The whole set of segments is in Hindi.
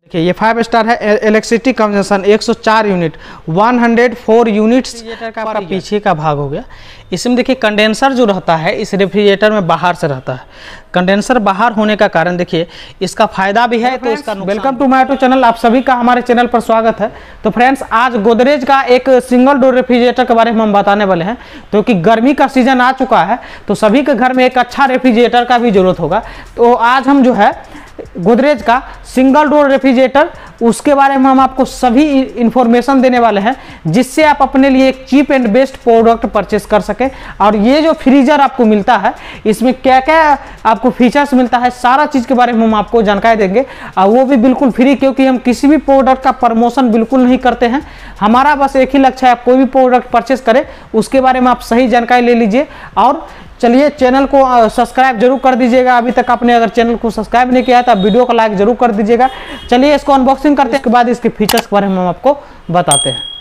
ये 5 स्टार है। इलेक्ट्रिसिटी कंजम्पशन 104 यूनिट, 104 यूनिट्स का पीछे का भाग हो गया। इसमें देखिए कंडेंसर जो रहता है इस रेफ्रिजरेटर में बाहर से रहता है। कंडेंसर बाहर होने का कारण देखिए इसका फायदा भी है तो इसका welcome to my YouTube channel. आप सभी का हमारे चैनल पर स्वागत है। तो फ्रेंड्स आज गोदरेज का एक सिंगल डोर रेफ्रिजरेटर के बारे में हम बताने वाले हैं, क्योंकि गर्मी का सीजन आ चुका है तो सभी के घर में एक अच्छा रेफ्रिजरेटर का भी जरूरत होगा। तो आज हम जो है गोदरेज का सिंगल डोर रेफ्रिजरेटर उसके बारे में हम आपको सभी इंफॉर्मेशन देने वाले हैं, जिससे आप अपने लिए एक cheap and best product purchase कर सके। और ये जो फ्रीजर आपको मिलता है इसमें क्या क्या आपको फीचर्स मिलता है, सारा चीज़ के बारे में हम आपको जानकारी देंगे, और वो भी बिल्कुल फ्री, क्योंकि हम किसी भी प्रोडक्ट का प्रमोशन बिल्कुल नहीं करते हैं। हमारा बस एक ही लक्ष्य है, आप कोई भी प्रोडक्ट परचेस करें उसके बारे में आप सही जानकारी ले लीजिए। और चलिए चैनल को सब्सक्राइब जरूर कर दीजिएगा। अभी तक आपने अगर चैनल को सब्सक्राइब नहीं किया है तो आप वीडियो को लाइक जरूर कर दीजिएगा। चलिए इसको अनबॉक्सिंग करते हैं, इसके बाद इसके फीचर्स के बारे में हम आपको बताते हैं।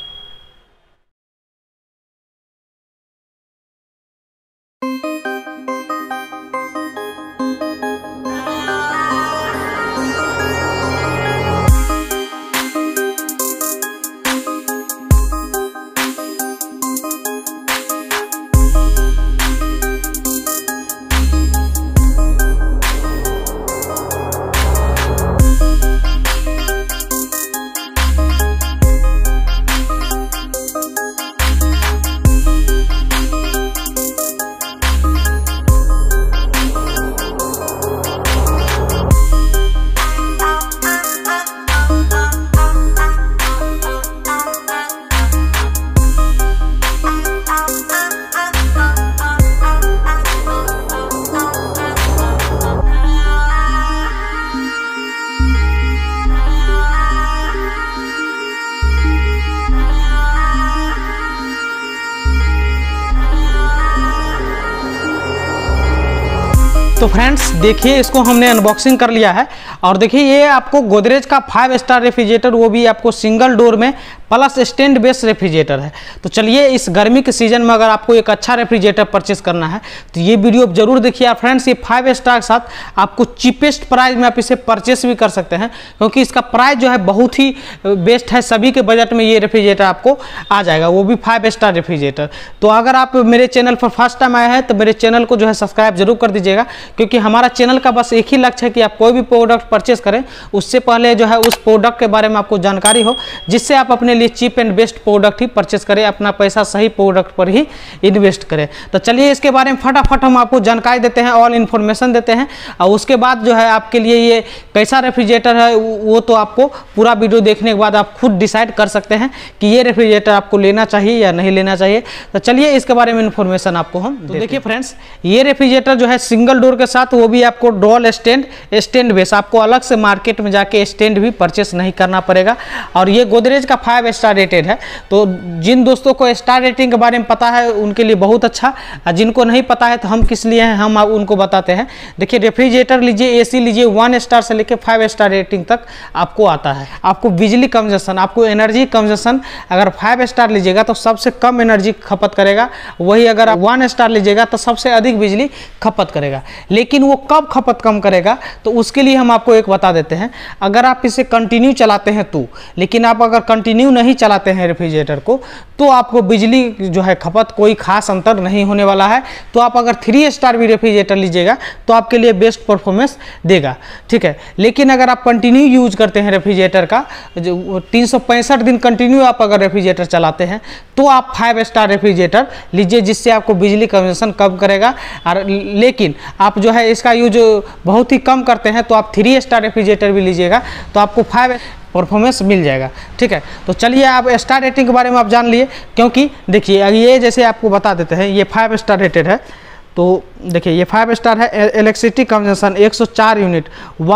तो फ्रेंड्स देखिए इसको हमने अनबॉक्सिंग कर लिया है, और देखिए ये आपको गोदरेज का 5 स्टार रेफ्रिजरेटर, वो भी आपको सिंगल डोर में प्लस स्टैंड बेस्ड रेफ्रिजरेटर है। तो चलिए इस गर्मी के सीजन में अगर आपको एक अच्छा रेफ्रिजरेटर परचेस करना है तो ये वीडियो जरूर देखिए। और फ्रेंड्स ये 5 स्टार के साथ आपको चीपेस्ट प्राइस में आप इसे परचेस भी कर सकते हैं, क्योंकि इसका प्राइस जो है बहुत ही बेस्ट है। सभी के बजट में ये रेफ्रिजरेटर आपको आ जाएगा, वो भी 5 स्टार रेफ्रिजरेटर। तो अगर आप मेरे चैनल पर फर्स्ट टाइम आए हैं तो मेरे चैनल को जो है सब्सक्राइब जरूर कर दीजिएगा, क्योंकि हमारा चैनल का बस एक ही लक्ष्य है कि आप कोई भी प्रोडक्ट परचेस करें उससे पहले जो है उस प्रोडक्ट के बारे में आपको जानकारी हो, जिससे आप अपने लिए चीप एंड बेस्ट प्रोडक्ट ही परचेस करें, अपना पैसा सही प्रोडक्ट पर ही इन्वेस्ट करें। तो चलिए इसके बारे में फटाफट हम आपको जानकारी देते हैं, ऑल इन्फॉर्मेशन देते हैं, और उसके बाद जो है आपके लिए ये कैसा रेफ्रिजरेटर है वो तो आपको पूरा वीडियो देखने के बाद आप खुद डिसाइड कर सकते हैं कि ये रेफ्रिजरेटर आपको लेना चाहिए या नहीं लेना चाहिए। तो चलिए इसके बारे में इन्फॉर्मेशन आपको हम देखिए। फ्रेंड्स ये रेफ्रिजरेटर जो है सिंगल डोर के साथ, वो भी आपको डुअल स्टैंड बेस, आपको अलग से मार्केट में जाके स्टैंड भी परचेस नहीं करना पड़ेगा। और ये गोदरेज का 5 स्टार रेटेड है। तो जिन दोस्तों को स्टार रेटिंग के बारे में पता है उनके लिए बहुत अच्छा, जिनको नहीं पता है तो हम किस लिए हैं हम उनको बताते हैं। देखिए रेफ्रिजरेटर लीजिए, एसी लीजिए, 1 स्टार से लेकर 5 स्टार रेटिंग तक आपको आता है। आपको बिजली कंजम्पशन, आपको एनर्जी कंजम्पशन, अगर 5 स्टार लीजिएगा तो सबसे कम एनर्जी खपत करेगा, वही अगर 1 स्टार लीजिएगा तो सबसे अधिक बिजली खपत करेगा। लेकिन वो कब खपत कम करेगा तो उसके लिए हम आपको एक बता देते हैं। अगर आप इसे कंटिन्यू चलाते हैं तो, लेकिन आप अगर कंटिन्यू नहीं चलाते हैं रेफ्रिजरेटर को तो आपको बिजली जो है खपत कोई खास अंतर नहीं होने वाला है। तो आप अगर 3 स्टार भी रेफ्रिजरेटर लीजिएगा तो आपके लिए बेस्ट परफॉर्मेंस देगा, ठीक है। लेकिन अगर आप कंटिन्यू यूज करते हैं रेफ्रिजरेटर का, जो 365 दिन कंटिन्यू आप अगर रेफ्रिजरेटर चलाते हैं तो आप 5 स्टार रेफ्रिजरेटर लीजिए, जिससे आपको बिजली कंजम्पशन कम करेगा। और लेकिन आप जो है इसका यूज बहुत ही कम करते हैं तो आप 3 स्टार रेफ्रिजरेटर भी लीजिएगा तो आपको 5 परफॉर्मेंस मिल जाएगा, ठीक है। तो चलिए आप स्टार रेटिंग के बारे में आप जान लिए, क्योंकि देखिए ये जैसे आपको बता देते हैं ये 5 स्टार रेटेड है। तो देखिए ये 5 स्टार है। Electricity consumption 104 unit,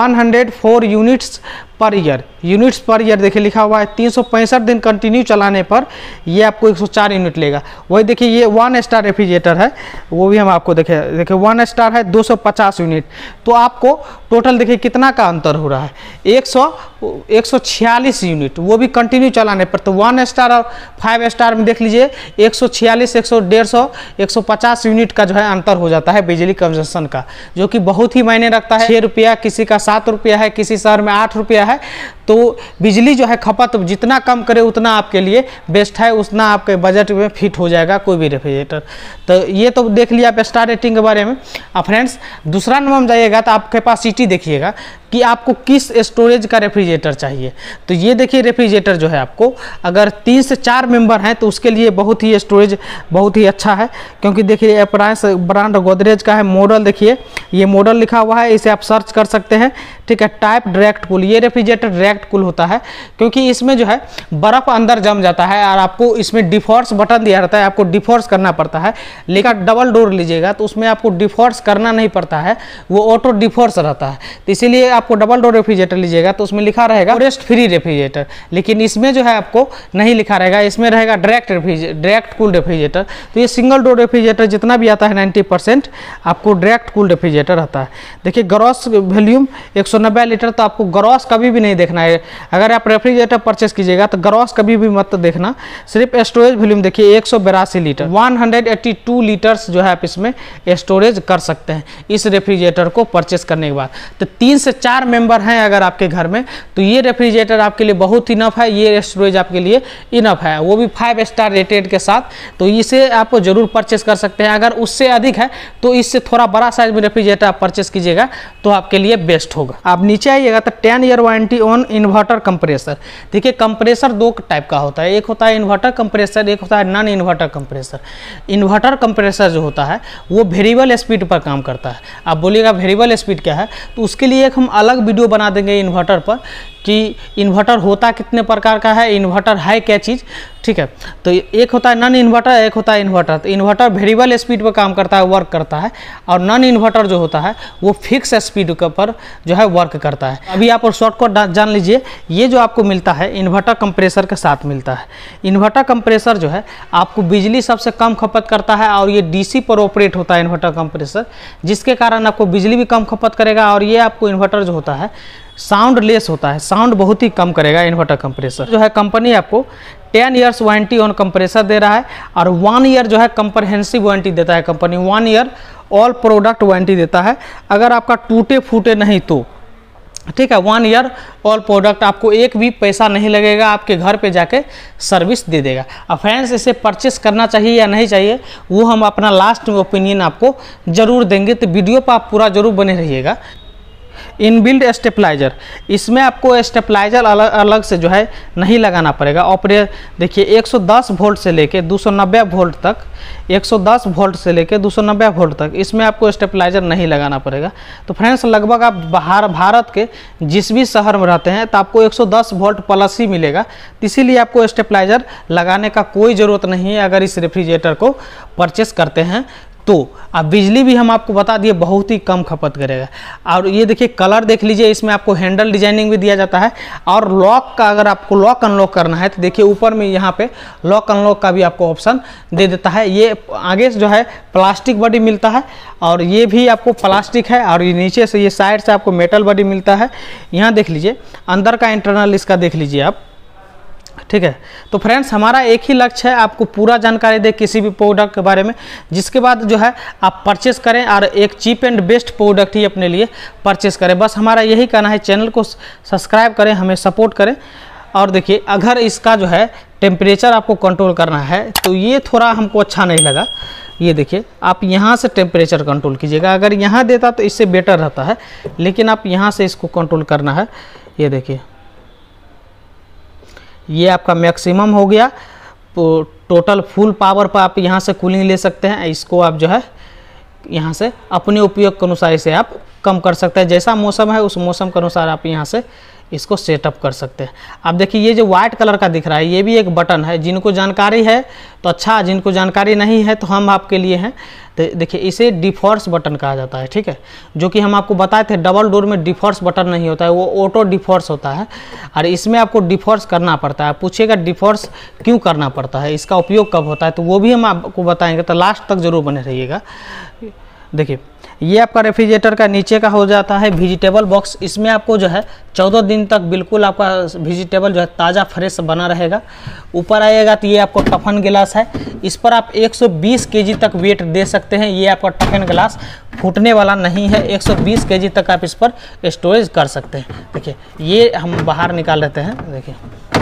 104 units per year देखिए लिखा हुआ है। 365 दिन कंटिन्यू चलाने पर ये आपको 104 यूनिट लेगा। वही देखिए ये 1 स्टार रेफ्रिजरेटर है, वो भी हम आपको देखिए 1 स्टार है 250 यूनिट। तो आपको टोटल देखिए कितना का अंतर हो रहा है, 146 यूनिट, वो भी कंटिन्यू चलाने पर। तो 1 स्टार और 5 स्टार में देख लीजिए 146, 150, 150 यूनिट का जो है अंतर हो जाता है बिजली कंजम्पशन का, जो कि बहुत ही मायने रखता है। 6 रुपया, किसी का 7 रुपया है, किसी शहर में 8 रुपया है। तो बिजली जो है खपत जितना कम करे उतना आपके लिए बेस्ट है, उतना आपके बजट में फिट हो जाएगा कोई भी रेफ्रिजरेटर। तो ये तो देख लिया आप स्टार रेटिंग के बारे में। अब फ्रेंड्स दूसरा नंबर में जाइएगा तो आप कैपेसिटी देखिएगा कि आपको किस स्टोरेज का रेफ्रिजरेटर चाहिए। तो ये देखिए रेफ्रिजरेटर जो है आपको अगर 3 से 4 मेंबर हैं तो उसके लिए बहुत ही स्टोरेज बहुत ही अच्छा है, क्योंकि देखिए अप्लायंस ब्रांड गोदरेज का है। मॉडल देखिए ये मॉडल लिखा हुआ है, इसे आप सर्च कर सकते हैं, ठीक है। टाइप डायरेक्ट कूल, ये रेफ्रिजरेटर डायरेक्ट कूल होता है क्योंकि इसमें जो है बर्फ़ अंदर जम जाता है और आपको इसमें डिफॉर्स बटन दिया रहता है, आपको डिफॉर्स करना पड़ता है। लेकिन डबल डोर लीजिएगा तो उसमें आपको डिफॉर्स करना नहीं पड़ता है, वो ऑटो डिफॉर्स रहता है। तो इसीलिए आपको डबल डोर रेफ्रिजरेटर लीजिएगा तो उसमें लिखा रहेगा फॉरेस्ट फ्री रेफ्रिजरेटर, लेकिन इसमें जो है आपको नहीं लिखा रहेगा, इसमें रहेगा डायरेक्ट कूल रेफ्रिजरेटर। तो ये सिंगल डोर रेफ्रिजरेटर जितना भी आता है 90% आपको डायरेक्ट कूल रेफ्रिजरेटर आता है। देखिए ग्रॉस वॉल्यूम 190 लीटर, तो आपको ग्रॉस कभी भी नहीं देखना है। अगर आप रेफ्रिजरेटर परचेस कीजिएगा तो ग्रॉस कभी भी मत देखना, सिर्फ स्टोरेज वॉल्यूम देखिए 182 लीटर, 182 लीटर्स जो है आप इसमें स्टोरेज कर सकते हैं इस रेफ्रिजरेटर को परचेस करने के बाद। तो 3 से 4 मेंबर हैं अगर आपके घर में तो ये रेफ्रिजरेटर आपके लिए बहुत इनफ है, ये स्टोरेज आपके लिए इनफ है, वो भी 5 स्टार रेटेड के साथ। तो इसे आप जरूर परचेस कर सकते हैं। अगर उससे अधिक है तो इससे थोड़ा बड़ा साइज में रेफ्रिजरेटर आप परचेस कीजिएगा तो आपके लिए बेस्ट होगा। आप नीचे आइएगा तो 10 year warranty on inverter compressor. देखिए कंप्रेसर 2 टाइप का होता है, एक होता है इन्वर्टर कंप्रेसर, एक होता है non inverter compressor. Inverter compressor जो होता है वो वेरिएबल स्पीड पर काम करता है। आप बोलिएगा वेरिएबल स्पीड क्या है, तो उसके लिए एक हम अलग वीडियो बना देंगे इन्वर्टर पर कि इन्वर्टर होता कितने प्रकार का है, इन्वर्टर है क्या चीज़, ठीक है। तो एक होता है नॉन इन्वर्टर, एक होता है इन्वर्टर। तो इन्वर्टर वेरिएबल स्पीड पर काम करता है, वर्क करता है, और नॉन इन्वर्टर जो होता है वो फिक्स स्पीड पर जो है वर्क करता है। अभी आप और शॉर्टकट जान लीजिए, ये जो आपको मिलता है इन्वर्टर कंप्रेसर के साथ मिलता है। इन्वर्टर कंप्रेसर जो है आपको बिजली सबसे कम खपत करता है और ये डीसी पर ऑपरेट होता है इन्वर्टर कंप्रेसर, जिसके कारण आपको बिजली भी कम खपत करेगा। और ये आपको इन्वर्टर जो होता है साउंड लेस होता है, साउंड बहुत ही कम करेगा। इन्वर्टर कंप्रेसर जो है कंपनी आपको 10 ईयर्स वारंटी ऑन कंप्रेसर दे रहा है और 1 ईयर जो है कंप्रहेंसिव वारंटी देता है company. 1 year all product warranty देता है, अगर आपका टूटे फूटे नहीं तो, ठीक है। 1 ईयर ऑल प्रोडक्ट, आपको एक भी पैसा नहीं लगेगा, आपके घर पे जाके सर्विस दे देगा। अब फ्रेंड्स इसे परचेस करना चाहिए या नहीं चाहिए वो हम अपना लास्ट में ओपिनियन आपको ज़रूर देंगे, तो वीडियो पर आप पूरा जरूर बने रहिएगा। इनबिल्ट स्टेबलाइजर, इसमें आपको स्टेबलाइजर अलग से जो है नहीं लगाना पड़ेगा। ऑपरेट देखिए 110 वोल्ट से लेके 290 वोल्ट तक, 110 वोल्ट से लेके 290 वोल्ट तक इसमें आपको स्टेबलाइजर नहीं लगाना पड़ेगा। तो फ्रेंड्स लगभग आप बाहर भारत के जिस भी शहर में रहते हैं तो आपको 110 वोल्ट प्लस ही मिलेगा, इसीलिए आपको स्टेबलाइजर लगाने का कोई ज़रूरत नहीं है अगर इस रेफ्रिजरेटर को परचेस करते हैं तो। अब बिजली भी हम आपको बता दिए बहुत ही कम खपत करेगा। और ये देखिए कलर देख लीजिए, इसमें आपको हैंडल डिजाइनिंग भी दिया जाता है। और लॉक का अगर आपको लॉक अनलॉक करना है तो देखिए ऊपर में यहाँ पे लॉक अनलॉक का भी आपको ऑप्शन दे देता है। ये आगे से जो है प्लास्टिक बॉडी मिलता है और ये भी आपको प्लास्टिक है, और ये नीचे से ये साइड से आपको मेटल बॉडी मिलता है। यहाँ देख लीजिए अंदर का इंटरनल इसका देख लीजिए आप, ठीक है। तो फ्रेंड्स हमारा एक ही लक्ष्य है, आपको पूरा जानकारी दे किसी भी प्रोडक्ट के बारे में, जिसके बाद जो है आप परचेस करें और एक चीप एंड बेस्ट प्रोडक्ट ही अपने लिए परचेस करें। बस हमारा यही कहना है, चैनल को सब्सक्राइब करें, हमें सपोर्ट करें। और देखिए अगर इसका जो है टेम्परेचर आपको कंट्रोल करना है तो ये थोड़ा हमको अच्छा नहीं लगा। ये देखिए आप यहाँ से टेम्परेचर कंट्रोल कीजिएगा, अगर यहाँ देता तो इससे बेटर रहता है, लेकिन आप यहाँ से इसको कंट्रोल करना है। ये देखिए ये आपका मैक्सिमम हो गया, टोटल फुल पावर पर आप यहाँ से कूलिंग ले सकते हैं। इसको आप जो है यहाँ से अपने उपयोग के अनुसार इसे आप कम कर सकते हैं, जैसा मौसम है उस मौसम के अनुसार आप यहाँ से इसको सेटअप कर सकते हैं। आप देखिए ये जो वाइट कलर का दिख रहा है ये भी एक बटन है, जिनको जानकारी है तो अच्छा, जिनको जानकारी नहीं है तो हम आपके लिए हैं। तो देखिए इसे डिफॉर्स बटन कहा जाता है, ठीक है, जो कि हम आपको बताए थे डबल डोर में डिफॉर्स बटन नहीं होता है, वो ऑटो डिफॉर्स होता है और इसमें आपको डिफॉर्स करना पड़ता है। पूछिएगा डिफॉर्स क्यों करना पड़ता है, इसका उपयोग कब होता है, तो वो भी हम आपको बताएंगे, तो लास्ट तक जरूर बने रहिएगा। देखिए ये आपका रेफ्रिजरेटर का नीचे का हो जाता है वेजिटेबल बॉक्स। इसमें आपको जो है 14 दिन तक बिल्कुल आपका वेजिटेबल जो है ताज़ा फ्रेश बना रहेगा। ऊपर आएगा तो ये आपको टफन गिलास है, इस पर आप 120 केजी तक वेट दे सकते हैं। ये आपका टफन गिलास फूटने वाला नहीं है, 120 केजी तक आप इस पर स्टोरेज कर सकते हैं। देखिए ये हम बाहर निकाल लेते हैं। देखिए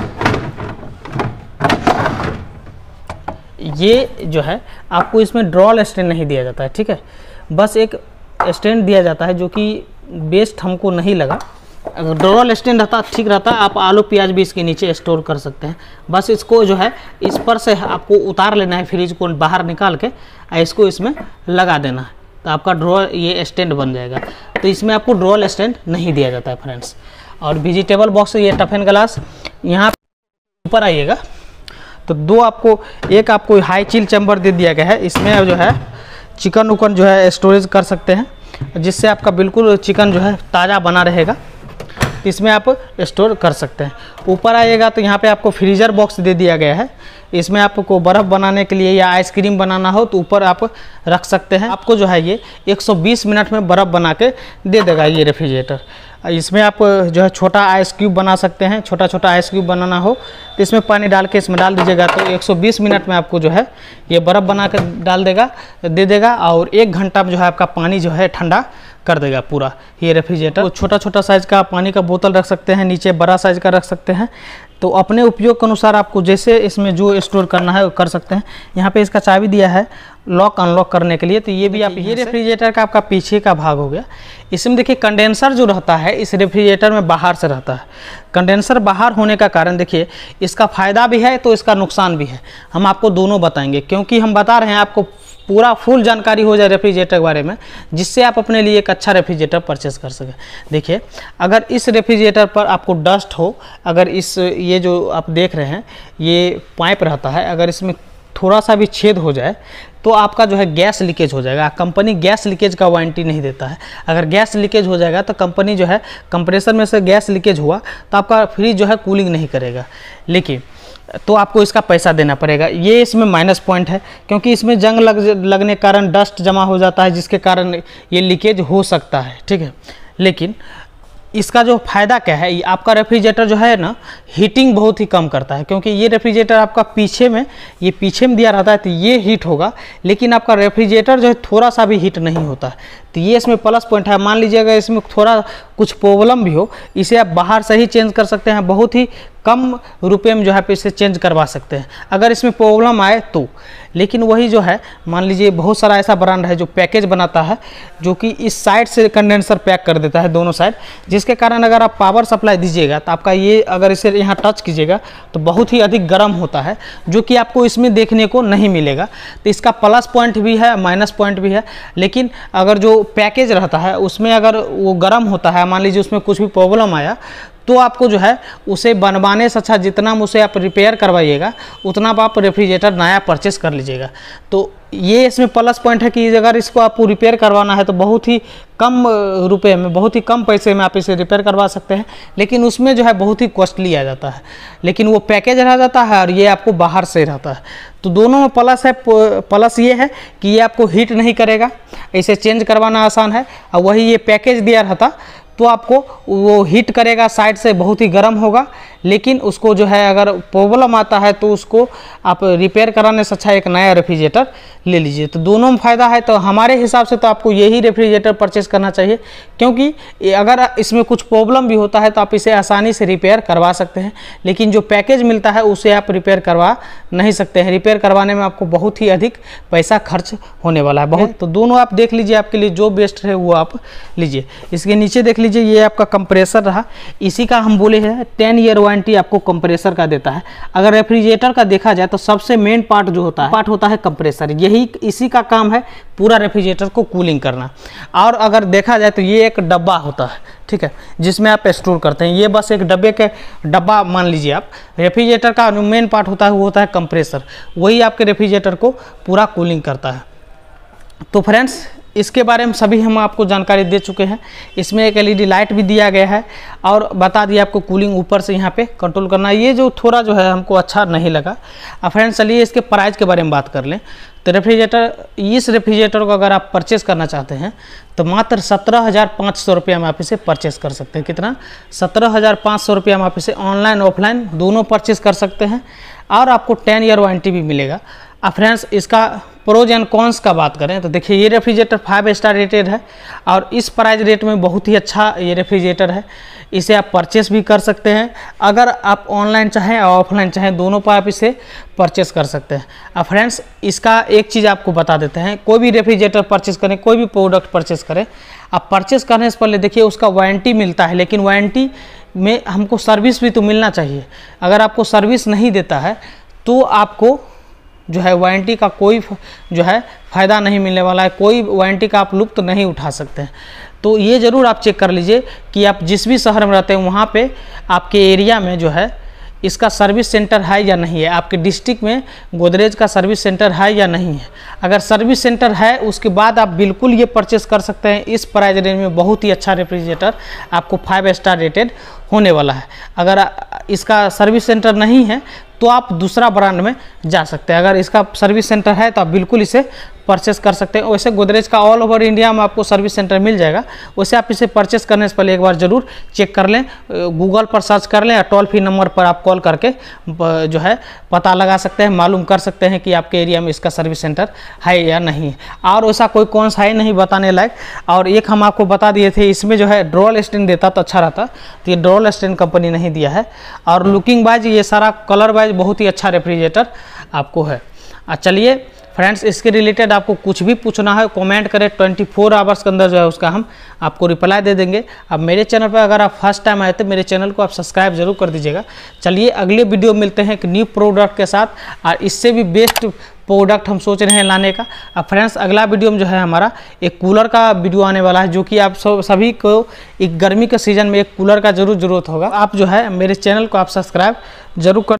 ये जो है आपको इसमें ड्रॉल स्टैंड नहीं दिया जाता है, ठीक है, बस एक स्टैंड दिया जाता है जो कि बेस्ट हमको नहीं लगा। अगर ड्रॉल स्टैंड रहता ठीक रहता, आप आलू प्याज भी इसके नीचे स्टोर कर सकते हैं। बस इसको जो है इस पर से आपको उतार लेना है, फ्रिज को बाहर निकाल के इसको इसमें लगा देना है, तो आपका ड्रॉल ये स्टैंड बन जाएगा। तो इसमें आपको ड्रॉल स्टैंड नहीं दिया जाता है फ्रेंड्स। और वेजिटेबल बॉक्स ये टफन ग्लास, यहाँ ऊपर आइएगा तो दो आपको, एक आपको हाई चिल चैम्बर दे दिया गया है। इसमें जो है चिकन उकन जो है स्टोरेज कर सकते हैं, जिससे आपका बिल्कुल चिकन जो है ताज़ा बना रहेगा, इसमें आप स्टोर कर सकते हैं। ऊपर आइएगा तो यहाँ पे आपको फ्रीज़र बॉक्स दे दिया गया है। इसमें आपको बर्फ़ बनाने के लिए या आइसक्रीम बनाना हो तो ऊपर आप रख सकते हैं। आपको जो है ये 120 मिनट में बर्फ़ बना के दे देगा ये रेफ्रिजरेटर। इसमें आप जो है छोटा आइस क्यूब बना सकते हैं, छोटा छोटा आइस क्यूब बनाना हो तो इसमें पानी डाल के इसमें डाल दीजिएगा तो 120 मिनट में आपको जो है ये बर्फ़ बना के दे देगा। और 1 घंटा में जो है आपका पानी जो है ठंडा कर देगा पूरा ये रेफ्रिजरेटर। तो छोटा छोटा साइज़ का पानी का बोतल रख सकते हैं, नीचे बड़ा साइज़ का रख सकते हैं। तो अपने उपयोग के अनुसार आपको जैसे इसमें जो स्टोर करना है वो कर सकते हैं। यहाँ पे इसका चाबी दिया है लॉक अनलॉक करने के लिए। तो ये भी आप, ये रेफ्रिजरेटर का आपका पीछे का भाग हो गया। इसमें देखिए कंडेंसर जो रहता है इस रेफ्रिजरेटर में बाहर से रहता है। कंडेंसर बाहर होने का कारण देखिए इसका फ़ायदा भी है तो इसका नुकसान भी है। हम आपको दोनों बताएंगे, क्योंकि हम बता रहे हैं आपको पूरा फुल जानकारी हो जाए रेफ्रिजरेटर के बारे में, जिससे आप अपने लिए एक अच्छा रेफ्रिजरेटर परचेस कर सकें। देखिए अगर इस रेफ्रिजरेटर पर आपको डस्ट हो, अगर इस ये जो आप देख रहे हैं ये पाइप रहता है, अगर इसमें थोड़ा सा भी छेद हो जाए तो आपका जो है गैस लीकेज हो जाएगा। कंपनी गैस लीकेज का वारंटी नहीं देता है। अगर गैस लीकेज हो जाएगा तो कंपनी जो है कंप्रेसर में से गैस लीकेज हुआ तो आपका फ्रिज जो है कूलिंग नहीं करेगा, लेकिन तो आपको इसका पैसा देना पड़ेगा। ये इसमें माइनस पॉइंट है, क्योंकि इसमें जंग लगने के कारण डस्ट जमा हो जाता है, जिसके कारण ये लीकेज हो सकता है, ठीक है। लेकिन इसका जो फ़ायदा क्या है, आपका रेफ्रिजरेटर जो है ना हीटिंग बहुत ही कम करता है, क्योंकि ये रेफ्रिजरेटर आपका पीछे में दिया रहता है तो ये हीट होगा, लेकिन आपका रेफ्रिजरेटर जो है थोड़ा सा भी हीट नहीं होता है। तो ये इसमें प्लस पॉइंट है। मान लीजिए अगर इसमें थोड़ा कुछ प्रॉब्लम भी हो, इसे आप बाहर से ही चेंज कर सकते हैं, बहुत ही कम रुपए में जो है इसे चेंज करवा सकते हैं अगर इसमें प्रॉब्लम आए तो। लेकिन वही जो है मान लीजिए बहुत सारा ऐसा ब्रांड है जो पैकेज बनाता है जो कि इस साइड से कंडेंसर पैक कर देता है दोनों साइड, जिसके कारण अगर आप पावर सप्लाई दीजिएगा तो आपका ये अगर इसे यहाँ टच कीजिएगा तो बहुत ही अधिक गर्म होता है, जो कि आपको इसमें देखने को नहीं मिलेगा। तो इसका प्लस पॉइंट भी है माइनस पॉइंट भी है। लेकिन अगर जो पैकेज रहता है उसमें अगर वो गर्म होता है, मान लीजिए उसमें कुछ भी प्रॉब्लम आया तो आपको जो है उसे बनवाने से अच्छा जितना उसे आप रिपेयर करवाइएगा उतना आप रेफ्रिजरेटर नया परचेस कर लीजिएगा। तो ये इसमें प्लस पॉइंट है कि अगर इसको आपको रिपेयर करवाना है तो बहुत ही कम रुपए में, बहुत ही कम पैसे में आप इसे रिपेयर करवा सकते हैं, लेकिन उसमें जो है बहुत ही कॉस्टली आ जाता है। लेकिन वो पैकेज रह जाता है और ये आपको बाहर से रहता है। तो दोनों में प्लस है। प्लस ये है कि ये आपको हीट नहीं करेगा, इसे चेंज करवाना आसान है। और वही ये पैकेज दिया रहता तो आपको वो हीट करेगा, साइड से बहुत ही गर्म होगा, लेकिन उसको जो है अगर प्रॉब्लम आता है तो उसको आप रिपेयर कराने से अच्छा एक नया रेफ्रिजरेटर ले लीजिए। तो दोनों में फ़ायदा है। तो हमारे हिसाब से तो आपको यही रेफ्रिजरेटर परचेस करना चाहिए, क्योंकि अगर इसमें कुछ प्रॉब्लम भी होता है तो आप इसे आसानी से रिपेयर करवा सकते हैं, लेकिन जो पैकेज मिलता है उसे आप रिपेयर करवा नहीं सकते हैं। रिपेयर करवाने में आपको बहुत ही अधिक पैसा खर्च होने वाला है बहुत। तो दोनों आप देख लीजिए, आपके लिए जो बेस्ट है वो आप लीजिए। इसके नीचे देख लीजिए ये आपका कंप्रेसर रहा, इसी का हम बोले हैं 10 ईयर वारंटी आपको कंप्रेसर का देता है। अगर रेफ्रिजरेटर का देखा जाए तो सबसे मेन पार्ट जो होता है कंप्रेसर। यही इसी का काम है पूरा रेफ्रिजरेटर को कूलिंग करना। और अगर देखा जाए तो ये एक डब्बा होता है, ठीक है, जिसमें आप स्टोर करते हैं। ये बस एक डब्बा मान लीजिए आप। रेफ्रिजरेटर का जो मेन पार्ट होता है वो होता है कंप्रेसर, वही आपके रेफ्रिजरेटर को पूरा कूलिंग करता है। तो फ्रेंड्स इसके बारे में सभी हम आपको जानकारी दे चुके हैं। इसमें एक एलईडी लाइट भी दिया गया है और बता दिया आपको कूलिंग ऊपर से यहाँ पे कंट्रोल करना है। ये जो थोड़ा जो है हमको अच्छा नहीं लगा। अब फ्रेंड्स चलिए इसके प्राइस के बारे में बात कर लें। तो इस रेफ्रिजरेटर को अगर आप परचेज़ करना चाहते हैं तो मात्र 17,500 रुपया में आप इसे परचेज़ कर सकते हैं। कितना? 17,500 रुपया में आप इसे ऑनलाइन ऑफलाइन दोनों परचेज़ कर सकते हैं और आपको 10 ईयर वारंटी भी मिलेगा। अब फ्रेंड्स इसका प्रोज एंड कॉन्स का बात करें तो देखिए ये रेफ्रिजरेटर 5 स्टार रेटेड है और इस प्राइस रेट में बहुत ही अच्छा ये रेफ्रिजरेटर है। इसे आप परचेस भी कर सकते हैं। अगर आप ऑनलाइन चाहें और ऑफलाइन चाहें दोनों पर आप इसे परचेस कर सकते हैं। अब फ्रेंड्स इसका एक चीज़ आपको बता देते हैं, कोई भी रेफ्रिजरेटर परचेस करें, कोई भी प्रोडक्ट परचेस करें, आप परचेस करने से पहले देखिए उसका वारंटी मिलता है, लेकिन वारंटी में हमको सर्विस भी तो मिलना चाहिए। अगर आपको सर्विस नहीं देता है तो आपको जो है वारंटी का कोई जो है फ़ायदा नहीं मिलने वाला है, कोई वारंटी का आप लुत्फ़ नहीं उठा सकते हैं। तो ये ज़रूर आप चेक कर लीजिए कि आप जिस भी शहर में रहते हैं वहाँ पे आपके एरिया में जो है इसका सर्विस सेंटर है या नहीं है, आपके डिस्ट्रिक्ट में गोदरेज का सर्विस सेंटर है या नहीं है। अगर सर्विस सेंटर है उसके बाद आप बिल्कुल ये परचेस कर सकते हैं। इस प्राइस रेंज में बहुत ही अच्छा रेफ्रिजरेटर आपको 5 स्टार रेटेड होने वाला है। अगर इसका सर्विस सेंटर नहीं है तो आप दूसरा ब्रांड में जा सकते हैं। अगर इसका सर्विस सेंटर है तो आप बिल्कुल इसे परचेस कर सकते हैं। वैसे गोदरेज का ऑल ओवर इंडिया में आपको सर्विस सेंटर मिल जाएगा। वैसे आप इसे परचेस करने से पहले एक बार ज़रूर चेक कर लें, गूगल पर सर्च कर लें या टोल फ्री नंबर पर आप कॉल करके जो है पता लगा सकते हैं, मालूम कर सकते हैं कि आपके एरिया में इसका सर्विस सेंटर है या नहीं है। और वैसा कोई कौन सा है नहीं बताने लायक। और एक हम आपको बता दिए थे, इसमें जो है ड्रोल स्टैंड देता तो अच्छा रहता, तो ये ड्रोल स्टैंड कंपनी नहीं दिया है। और लुकिंग वाइज ये सारा कलर वाइज बहुत ही अच्छा रेफ्रिजरेटर आपको है। चलिए फ्रेंड्स इसके रिलेटेड आपको कुछ भी पूछना है कमेंट करें, 24 आवर्स के अंदर जो है उसका हम आपको रिप्लाई दे देंगे। अब मेरे चैनल पर अगर आप फर्स्ट टाइम आए तो मेरे चैनल को आप सब्सक्राइब जरूर कर दीजिएगा। चलिए अगले वीडियो मिलते हैं एक न्यू प्रोडक्ट के साथ और इससे भी बेस्ट प्रोडक्ट हम सोच रहे हैं लाने का। अब फ्रेंड्स अगला वीडियो में जो है हमारा एक कूलर का वीडियो आने वाला है, जो कि आप सभी को एक गर्मी के सीज़न में एक कूलर का ज़रूरत होगा। आप जो है मेरे चैनल को आप सब्सक्राइब जरूर कर